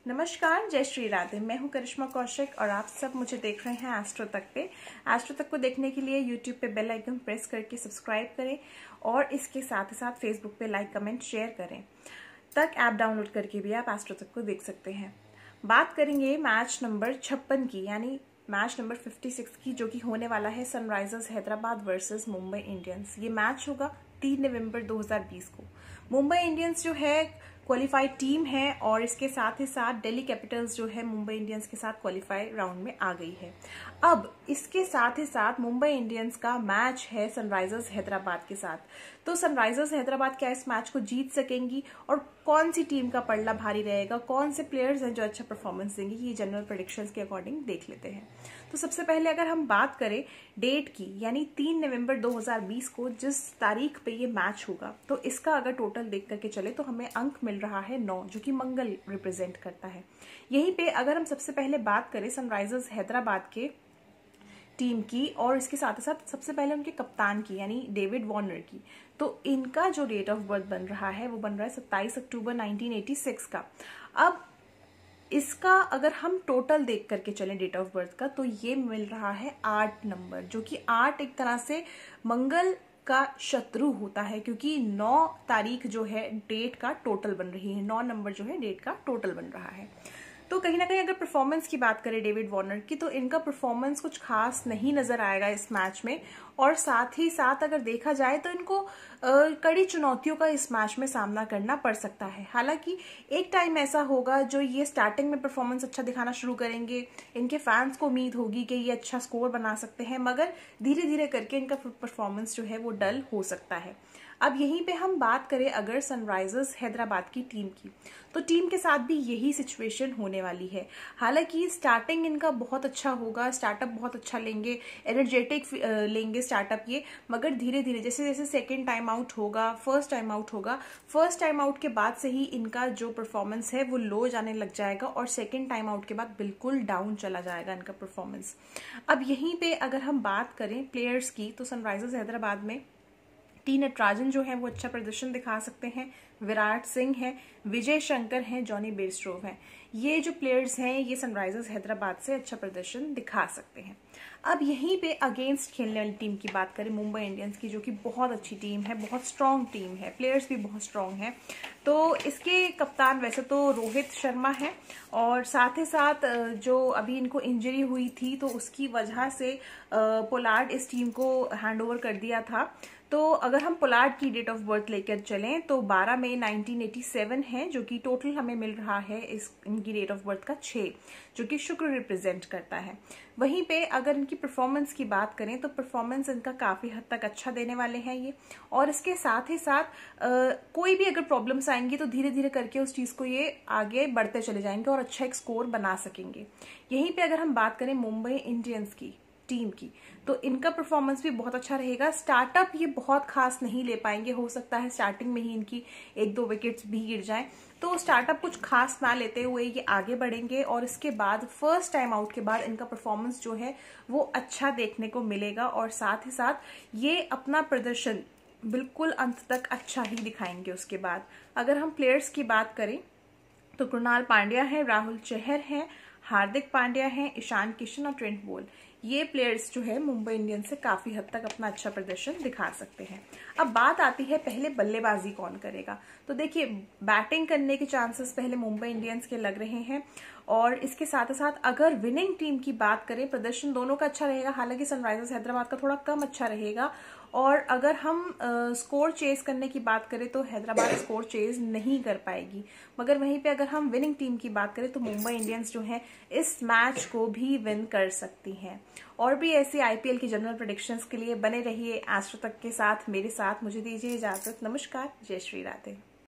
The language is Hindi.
नमस्कार, जय श्री राधे। मैं हूं करिश्मा कौशिक और आप सब मुझे देख रहे हैं एस्ट्रो तक पे। एस्ट्रो तक को देखने के लिए यूट्यूब पे बेल आइकन प्रेस करके सब्सक्राइब करें और इसके साथ ही साथ फेसबुक पे लाइक कमेंट शेयर करें। तक ऐप डाउनलोड करके भी आप एस्ट्रो तक को देख सकते हैं। बात करेंगे मैच नंबर 56 की, यानी मैच नंबर 56 की, जो कि होने वाला है Sunrisers Hyderabad versus Mumbai Indians. ये मैच होगा 3 नवंबर 2020 को। मुंबई इंडियंस जो है क्वालिफाइड टीम है और इसके साथ ही साथ दिल्ली कैपिटल्स जो है मुंबई इंडियंस के साथ क्वालिफाई राउंड में आ गई है। अब इसके साथ ही साथ मुंबई इंडियंस का मैच है सनराइजर्स हैदराबाद के साथ। तो सनराइजर्स हैदराबाद क्या इस मैच को जीत सकेंगी और कौन सी टीम का पलड़ा भारी रहेगा, कौन से प्लेयर्स हैं जो अच्छा परफॉर्मेंस देंगे, ये जनरल प्रेडिक्शंस के अकॉर्डिंग देख लेते हैं। तो सबसे पहले अगर हम बात करें डेट की, यानी 3 नवंबर 2020 को जिस तारीख पे ये मैच होगा, तो इसका अगर टोटल देख करके चले तो हमें अंक मिल रहा है 9, जो कि मंगल रिप्रेजेंट करता है। यहीं पे अगर हम सबसे पहले बात करें सनराइजर्स हैदराबाद के टीम की और इसके साथ ही साथ सबसे पहले उनके कप्तान की, यानी डेविड वार्नर की, तो इनका जो डेट ऑफ बर्थ बन रहा है वो बन रहा है 27 अक्टूबर 1986 का। अब इसका अगर हम टोटल देख करके चलें डेट ऑफ बर्थ का, तो ये मिल रहा है 8 नंबर, जो कि 8 एक तरह से मंगल का शत्रु होता है, क्योंकि 9 तारीख जो है डेट का टोटल बन रही है, 9 नंबर जो है डेट का टोटल बन रहा है। तो कहीं ना कहीं अगर परफॉर्मेंस की बात करें डेविड वार्नर की, तो इनका परफॉर्मेंस कुछ खास नहीं नजर आएगा इस मैच में। और साथ ही साथ अगर देखा जाए तो इनको कड़ी चुनौतियों का इस मैच में सामना करना पड़ सकता है। हालांकि एक टाइम ऐसा होगा जो ये स्टार्टिंग में परफॉर्मेंस अच्छा दिखाना शुरू करेंगे, इनके फैंस को उम्मीद होगी कि ये अच्छा स्कोर बना सकते हैं, मगर धीरे धीरे करके इनका परफॉर्मेंस जो है वो डल हो सकता है। अब यहीं पे हम बात करें अगर सनराइजर्स हैदराबाद की टीम की, तो टीम के साथ भी यही सिचुएशन होने वाली है। हालांकि स्टार्टिंग इनका बहुत अच्छा होगा, स्टार्टअप बहुत अच्छा लेंगे, एनर्जेटिक लेंगे स्टार्टअप ये, मगर धीरे धीरे जैसे जैसे सेकेंड टाइम आउट होगा, फर्स्ट टाइम आउट होगा, फर्स्ट टाइम आउट के बाद से ही इनका जो परफॉर्मेंस है वो लो जाने लग जाएगा और सेकेंड टाइम आउट के बाद बिल्कुल डाउन चला जाएगा इनका परफॉर्मेंस। अब यहीं पे अगर हम बात करें प्लेयर्स की, तो सनराइजर्स हैदराबाद में टी नटराजन जो है वो अच्छा प्रदर्शन दिखा सकते हैं, विराट सिंह है, विजय शंकर हैं, जॉनी बेयरस्टोव हैं। ये जो प्लेयर्स हैं ये सनराइजर्स हैदराबाद से अच्छा प्रदर्शन दिखा सकते हैं। अब यहीं पे अगेंस्ट खेलने वाली टीम की बात करें मुंबई इंडियंस की, जो कि बहुत अच्छी टीम है, बहुत स्ट्रांग टीम है, प्लेयर्स भी बहुत स्ट्रांग हैं। तो इसके कप्तान वैसे तो रोहित शर्मा है और साथ ही साथ जो अभी इनको इंजरी हुई थी तो उसकी वजह से पोलार्ड इस टीम को हैंडओवर कर दिया था। तो अगर हम पोलार्ड की डेट ऑफ बर्थ लेकर चलें तो 12 मई 1987 है, जो कि टोटल हमें मिल रहा है इस इनकी डेट ऑफ बर्थ का 6, जो कि शुक्र रिप्रेजेंट करता है। वहीं पे अगर इनकी परफॉर्मेंस की बात करें तो परफॉर्मेंस इनका काफी हद तक अच्छा देने वाले हैं ये, और इसके साथ ही साथ कोई भी अगर प्रॉब्लम्स आएंगी तो धीरे धीरे करके उस चीज को ये आगे बढ़ते चले जाएंगे और अच्छा एक स्कोर बना सकेंगे। यहीं पे अगर हम बात करें मुंबई इंडियंस की टीम की, तो इनका परफॉर्मेंस भी बहुत अच्छा रहेगा। स्टार्टअप ये बहुत खास नहीं ले पाएंगे, हो सकता है स्टार्टिंग में ही इनकी 1-2 विकेट्स भी गिर जाएं, तो स्टार्टअप कुछ खास ना लेते हुए ये आगे बढ़ेंगे और इसके बाद फर्स्ट टाइम आउट के बाद इनका परफॉर्मेंस जो है वो अच्छा देखने को मिलेगा और साथ ही साथ ये अपना प्रदर्शन बिल्कुल अंत तक अच्छा ही दिखाएंगे। उसके बाद अगर हम प्लेयर्स की बात करें तो कृणाल पांड्या है, राहुल चहर है, हार्दिक पांड्या है, ईशान किशन और ट्रेंट बोल्ट, ये प्लेयर्स जो है मुंबई इंडियंस से काफी हद तक अपना अच्छा प्रदर्शन दिखा सकते हैं। अब बात आती है पहले बल्लेबाजी कौन करेगा, तो देखिए बैटिंग करने के चांसेस पहले मुंबई इंडियंस के लग रहे हैं और इसके साथ ही साथ अगर विनिंग टीम की बात करें प्रदर्शन दोनों का अच्छा रहेगा। हालांकि सनराइजर्स हैदराबाद का थोड़ा कम अच्छा रहेगा और अगर हम स्कोर चेज करने की बात करें तो हैदराबाद स्कोर चेज नहीं कर पाएगी, मगर वहीं पे अगर हम विनिंग टीम की बात करें तो मुंबई इंडियंस जो है इस मैच को भी विन कर सकती हैं। और भी ऐसी आईपीएल की जनरल प्रेडिक्शंस के लिए बने रहिए एस्ट्रो तक के साथ, मेरे साथ। मुझे दीजिए इजाजत। नमस्कार, जय श्री राधे।